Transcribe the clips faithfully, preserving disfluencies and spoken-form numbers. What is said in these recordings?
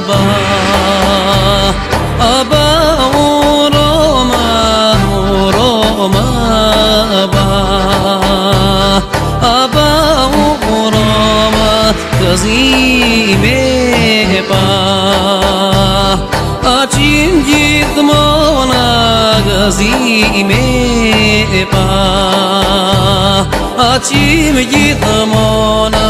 أبا أبا وروما وروما أبا أبا وروما كزيمي با أجيم جيثمونا كزيمي با أجيم جيثمونا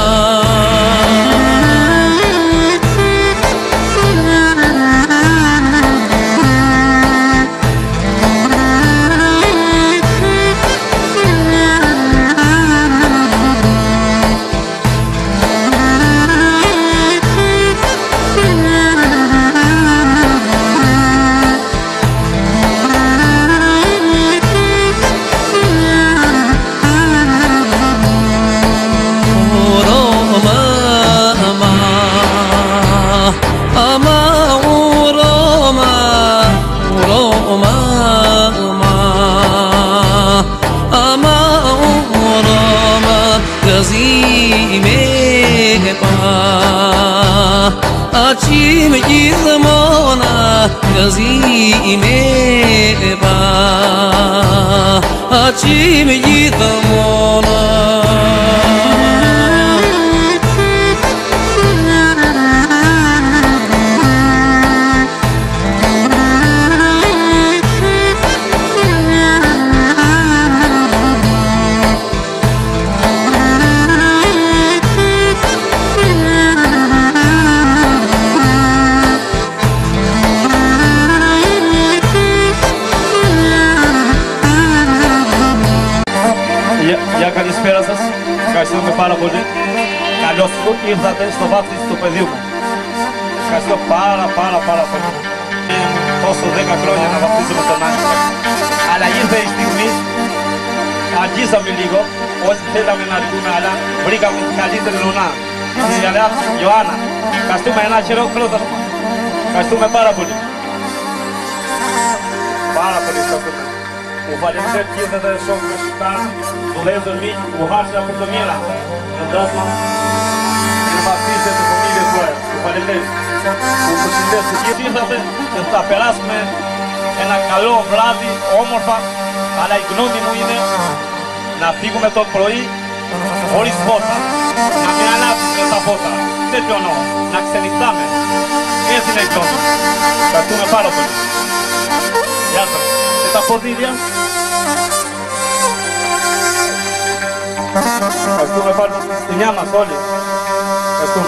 أجيم جيثمونا كزيمي با أجيم جيثمونا Για καλησπέρα σας, ευχαριστούμε πάρα πολύ. Καλώς ήρθατε στο βάθος του παιδιού μου. Ευχαριστώ πάρα πάρα πάρα πολύ. Τόσο δέκα χρόνια να βαφτίζουμε τον άνθρωπο. Αλλά ήρθε η στιγμή, αγγίσαμε λίγο, όσοι θέλαμε να λυγούμε, αλλά βρήκαμε την καλύτερη λουνά. Στην Ιαλέα Ιωάννα. Ευχαριστούμε ένα χειρόκλωτο. Ευχαριστούμε πάρα πολύ. Πάρα πολύ ευχαριστούμε. O falecimento que da sobre está do lado de mim, o racha por da minha lá. No drama, ele batista da família foi. O falecimento. O presidente que ήρθατε, θα περάσουμε ένα καλό βράδυ, όμορφα, αλλά η γνώμη μου είναι να φύγουμε το πρωί χωρίς φώτα. Να μην ανάψουμε τα φώτα. Τέτοιο εννοώ. Να ξενυχτάμε. Έτσι είναι η γνώμη. Ευχαριστούμε πάρα πολύ. Γεια σας. Και τα ποδήλια. Ευχαριστούμε πάρα πολύ στη νιά μας όλοι. Ευχαριστούμε.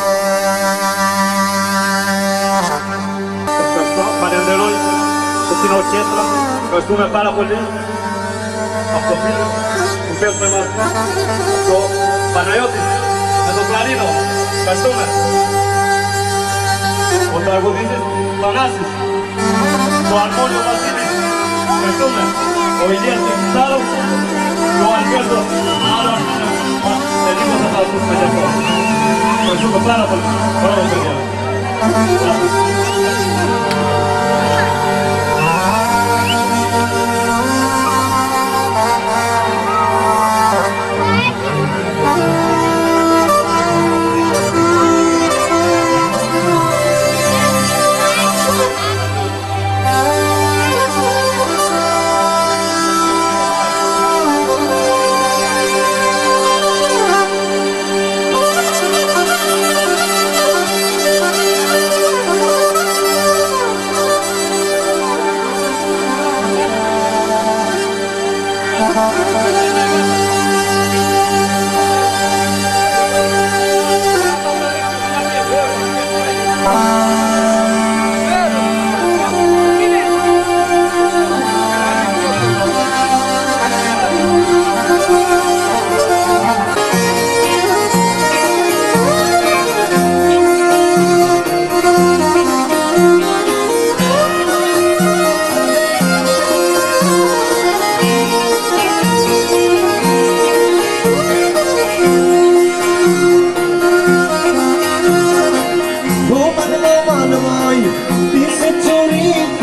Ευχαριστώ. Παρεντερόι και την ορκέστρα. Ευχαριστούμε πάρα πολύ. Από το φίλο που παίζουμε μαζί. Το Παναγιώτης με το κλαρίνο. Ευχαριστούμε. Ο τραγουδιστής Θανάσης. Το αρμόνιο Βασίλης. Ευχαριστούμε. Ο Ηλίας Τεξιτάρος. Και ο Αλβέρτος. Άλλο τελείως θα τα ακούσουμε γι' αυτό. Ευχαριστούμε πάρα πολύ. Μπράβο παιδιά.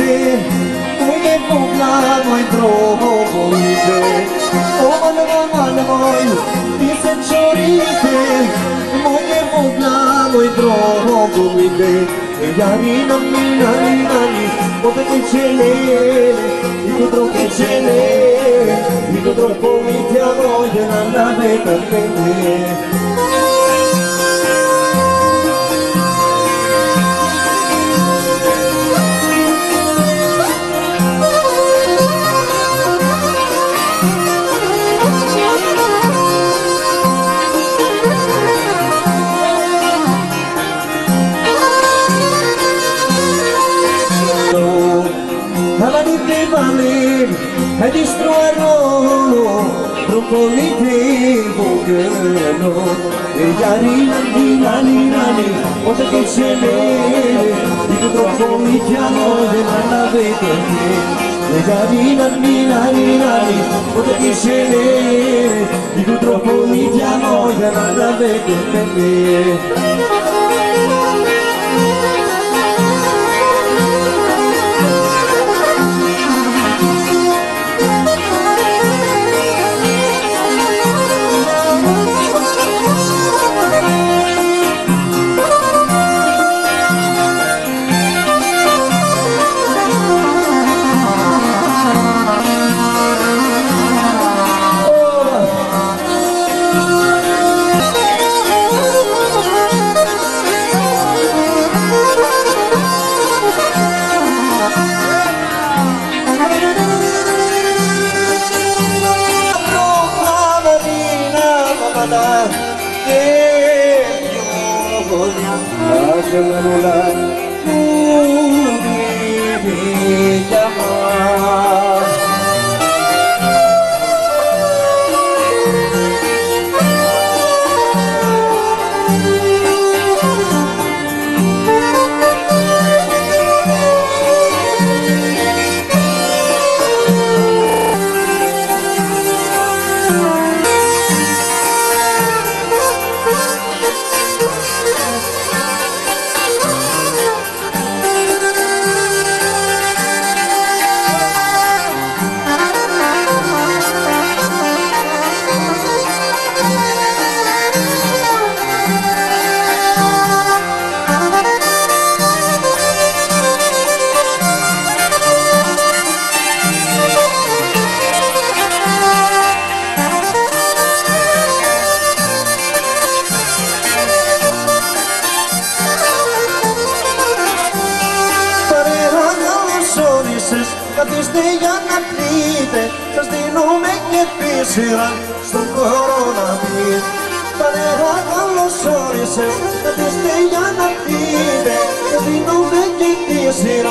Mai trovo voi te, o moj, ti se čorite, moje vodna, moj drogo ide. Jari nani, nani, nani, pote che ce n'è, dico troppo che ce n'è, dico troppo mi ti voglio andare per me. E distruerò troppo mi devo e yari nani nani nani pote che ce n'è dico troppo mi chiamo e non la vedo e yari nani nani nani pote che ce n'è dico troppo mi chiamo e non la vedo per me. Jangan ulang bumi jahat. Καθίστε για να πείτε, σας δίνουμε και τέσσερα στον χώρο να μπει. Παρέα καλώς όρισες, καθίστε για να πείτε, σας δίνουμε και τέσσερα.